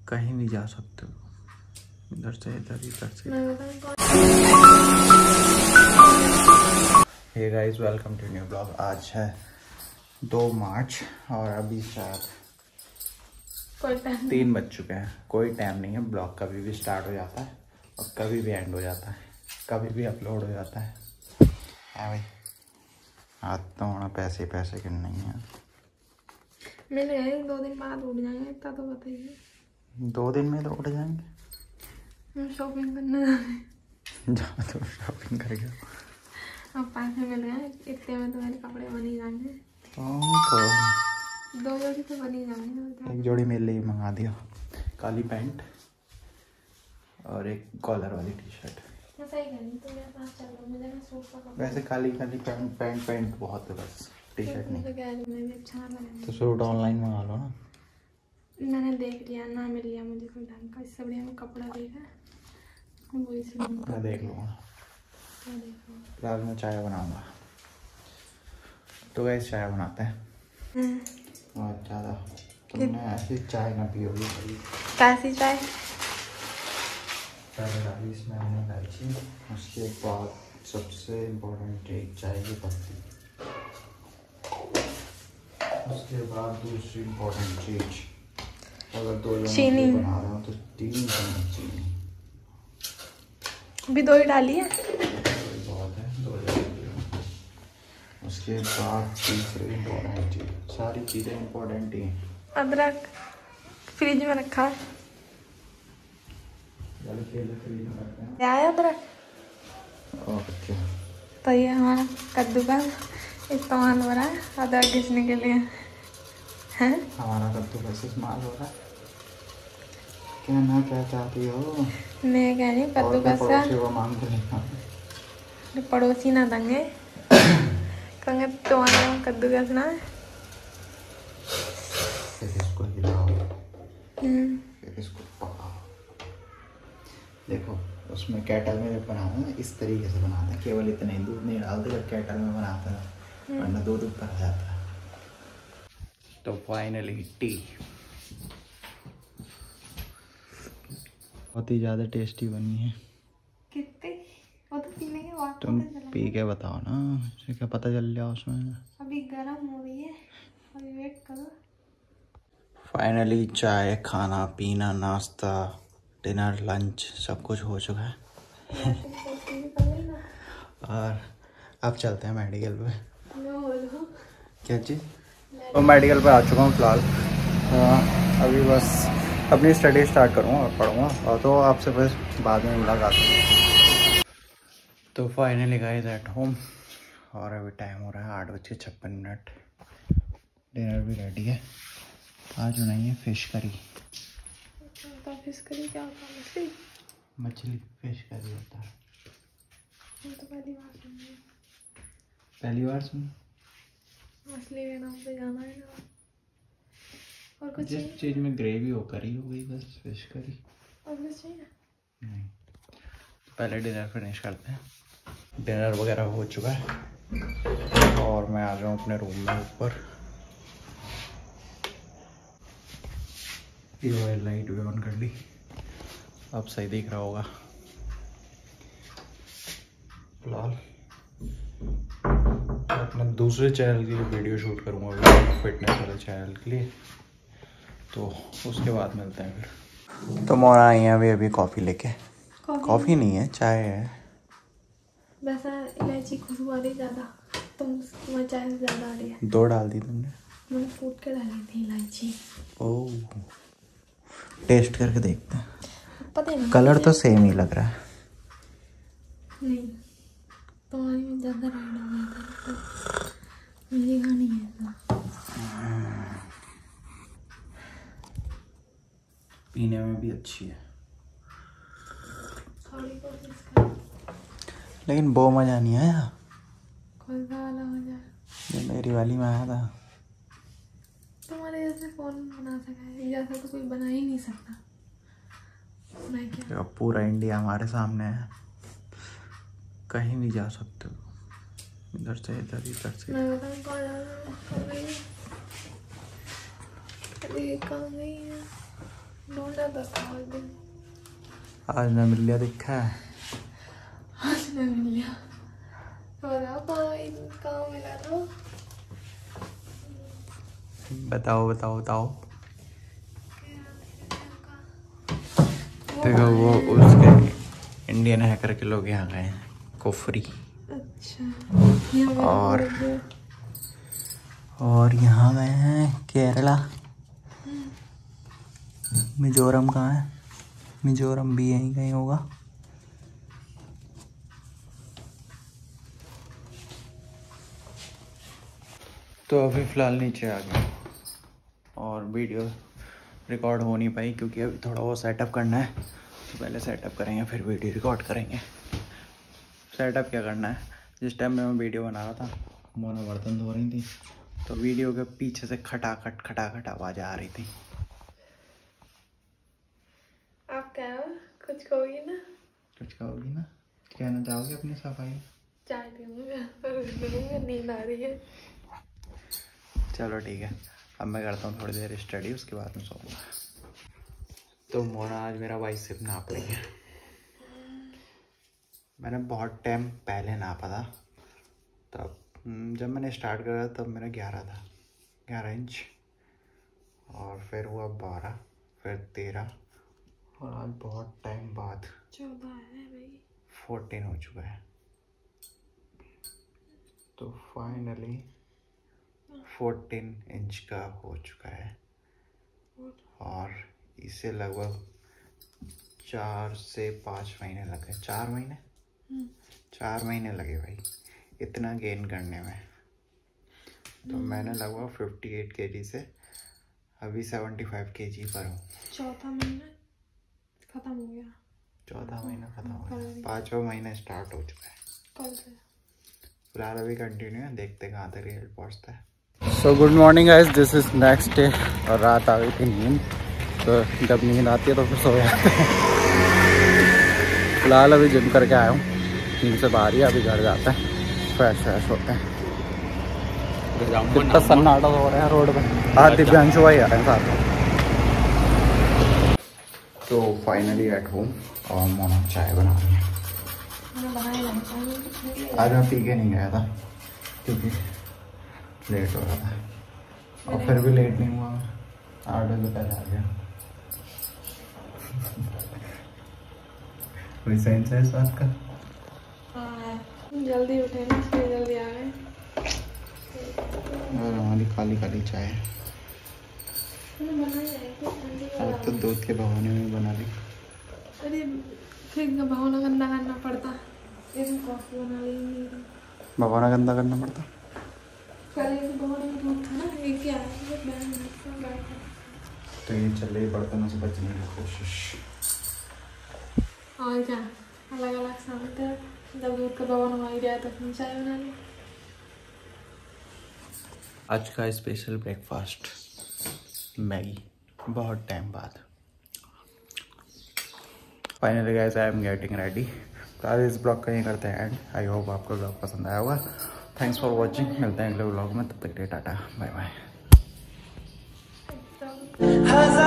कहीं भी जा सकते हो, इधर से इधर, इधर से। Hey guys, welcome to new blog. आज है 2 मार्च और अभी शायद 3 बज चुके हैं। कोई टाइम नहीं है, ब्लॉग कभी भी स्टार्ट हो जाता है और कभी भी एंड हो जाता है, कभी भी अपलोड हो जाता है। भाई आज तो होना पैसे के नहीं है। मिल गए 2 दिन बाद उठ जाएंगे, इतना तो बताइए। 2 दिन में तो उठ जाएंगे। हम शॉपिंग करने जाओ तो शॉपिंग कर गया। अब पैसे मिल गए, इतने में तो मेरे कपड़े बन ही जाएंगे। तो 2 जोड़ी तो बन ही जाएंगे। एक जोड़ी मेरे लिए मंगा दिया, काली पैंट और एक कॉलर वाली टी शर्ट। मैं सही कह रही हूँ, तो मेरे पास चल रहा, मुझे ना सूट का कपड़ा। वैसे काली पैंट बहुत है, बस टी शर्ट नहीं। तो कह रही हूँ, मुझे अच्छा लगा। तो सूट ऑनलाइन मंगा लो ना। मैंने देख लिया, ना मिल लिया मुझे कोई ढंग का। इससे बढ़िया मैं कपड़ा देखा, वही से मैं देख लूँगा। फिलहाल मैं चाय बनाऊँगा। तो गैस चाय बनाते हैं। बहुत ज़्यादा तुमने ऐसी चाय ना पियोगी। कैसी चाय? पहले डाली इसमें हमने इलायची, उसके बाद सबसे इम्पोर्टेंट एक चाय की पत्ती, उसके बाद दूसरी इम्पोर्टेंट चीज, अगर 2 चीनी बना रहा हूँ तो 3 चम्मच चीनी। अभी 2 ही डाली है, बहुत है, 2 डाली। उसके बाद तीसरी इम्पोर्टेंट चीज, सारी चीज़ें इम्पोर्टेंट ही हैं। अदरक फ्रिज में रखा है। क्या है अदरक? ओके। तो ये हमारा कद्दू का इस्तेमाल हो रहा है अदरक घिसने के लिए, है? हमारा कद्दू कैसे इस्तेमाल हो रहा है? कहना क्या चाहती हो? मैं कह रही हूँ कद्दू का मांग के नहीं, पड़ोसी ना देंगे, कहेंगे तुम्हारे कद्दू का सुना है। फिर इसको हिलाओ, फिर इसको पकाओ। देखो उसमें केटल में जब बनाते हैं इस तरीके से बनाते हैं, केवल इतने ही दूध नहीं डालते जब केटल में बनाते हैं, वरना दूध ऊपर आ जाता है। तो फाइनली टी बहुत ही ज़्यादा टेस्टी बनी है। कितनी? वो तो पीने के बाद तुम पी के बताओ ना, मुझे क्या पता चल जाए उसमें। अभी गर्म हो रही है, अभी वेट करो। फाइनली चाय, खाना पीना, नाश्ता, डिनर, लंच सब कुछ हो चुका है। और अब चलते हैं मेडिकल पे। क्या चीज़? तो मेडिकल पे आ चुका हूँ फिलहाल। अभी बस अपनी स्टडी स्टार्ट करूँगा और पढ़ूँगा, और तो आपसे बस बाद में मुलाकात होगी। तो फाइनली गाइस एट होम, और अभी टाइम हो रहा है 8:56। डिनर भी रेडी है। आज नहीं है फिश करी। फिश करी क्या होता है? मछली फिश करी होता है। तो पहली बार सुन। मछली के नाम पे जाना है ना। और कुछ जिस चीज़ में ग्रेवी हो करी हो गई, बस फिश करी। और कुछ चाहिए? नहीं। पहले डिनर फिनिश करते हैं। डिनर वगैरह हो चुका है और मैं आ जाऊँ अपने रूम में ऊपर। ये लाइट भी ऑन कर ली, अब सही दिख रहा होगा। फिलहाल अपने दूसरे चैनल की वीडियो शूट करूँगा, फिटनेस वाले चैनल के लिए, तो उसके बाद मिलते हैं फिर। तो मोना आई है अभी कॉफ़ी लेके। कॉफ़ी नहीं है, चाय है। वैसा इलायची खुशबू आ रही ज़्यादा, तुम्हारी चाय से ज़्यादा आ रही है। 2 डाल दी तुमने? मैंने फूट के डाली थी इलायची। ओह, टेस्ट करके देखते हैं। पता नहीं, कलर तो सेम ही लग रहा है। नहीं, तुम्हारी में ज़्यादा राइड हो गया था, तो मेरी खानी है ना। पीने में भी अच्छी है, थोड़ी कोशिश कर। लेकिन वो मज़ा नहीं आया कौन सा वाला मजा? जो मेरी वाली में आया था। तुम्हारे जैसे कौन बना सका है? जैसा तो कोई बना ही नहीं सकता। मैं क्या, अब पूरा इंडिया हमारे सामने है, कहीं भी जा सकते हो, इधर से इधर, इधर से। मैं बताऊँ कहाँ जाना है? कहाँ गई है? आज न मिल लिया दिखा है। आज न मिल लिया कहाँ मिला था? बताओ बताओ बताओ। देखो वो उसके इंडियन हैकर के लोग यहाँ गए हैं कुफरी। अच्छा। और यहाँ गए हैं केरला। मिजोरम कहाँ है? मिजोरम भी यहीं कहीं होगा। तो अभी फ़िलहाल नीचे आ गया और वीडियो रिकॉर्ड हो नहीं पाई क्योंकि अभी थोड़ा वो सेटअप करना है। तो पहले सेटअप करेंगे फिर वीडियो रिकॉर्ड करेंगे। सेटअप क्या करना है, जिस टाइम में मैं वीडियो बना रहा था मोना बर्तन धो रही थी तो वीडियो के पीछे से खटाखट आवाज़ आ रही थी। आप क्या कुछ कहोगी ना? कुछ कहोगी ना? कहना चाहोगे अपनी सफाई? चाय पीऊँगा, नींद आ रही है। चलो ठीक है, अब मैं करता हूँ थोड़ी देर स्टडी, उसके बाद में सोऊंगा। तो मोना आज मेरा बाइसेप नाप रही है। मैंने बहुत टाइम पहले नापा था, तब जब मैंने स्टार्ट करा तब मेरा 11 था, 11 इंच। और फिर हुआ 12, फिर 13 और आज बहुत टाइम बाद 14 है भाई, 14 हो चुका है। तो फाइनली 14 इंच का हो चुका है और इसे लगभग 4 से 5 महीने लगे। 4 महीने लगे भाई इतना गेन करने में। तो मैंने लगभग 58 kg से अभी 75 kg पर हूँ। चौथा महीना खत्म हो गया। चौथा महीना खत्म हो गया, 5वां महीना स्टार्ट हो चुका है। कल से फिलहाल अभी कंटिन्यू है, देखते कहाँ तक रिजल्ट पहुँचता है। So good morning guys, this is next day. और रात आ गई थी नींद, तो जब नींद आती है तो फिर सो जाते हैं। फिलहाल अभी जिम करके आया हूँ, नींद से बाहर ही। अभी घर जाते हैं, फ्रेश होते हैं। कितना सन्नाटा हो रहा है रोड पे। आज दिव्यांशु भाई आ रहे हैं साथ में। तो फाइनली एट होम और मोना चाय बना रही है। आज मैं पी के नहीं गया था क्योंकि लेट हो रहा था और फिर भी लेट नहीं हुआ, 8 बजे पहले आ गया। कोई सेंस है इस बात का? जल्दी उठे ना, इसलिए जल्दी आ गए। और हमारी काली काली चाय अब तो दूध के बहाने में बना ली। अरे फिर बहाना गंदा करना पड़ता, कॉफी बना ली। बहाना गंदा करना पड़ता। तो ये चल रही बर्तनों से बचने की कोशिश। और क्या अलग अलग सामने जब दूध का बहाना हो गया तो फिर चाय बना ली। आज का स्पेशल ब्रेकफास्ट मैगी, बहुत टाइम बाद। Finally guys I am getting ready. तो आज इस ब्लॉग का यहीं करते हैं एंड। आई होप आपको ब्लॉग पसंद आया होगा। थैंक्स फॉर वॉचिंग, मिलते हैं अगले ब्लॉग में, तब तक के लिए टाटा बाय बाय।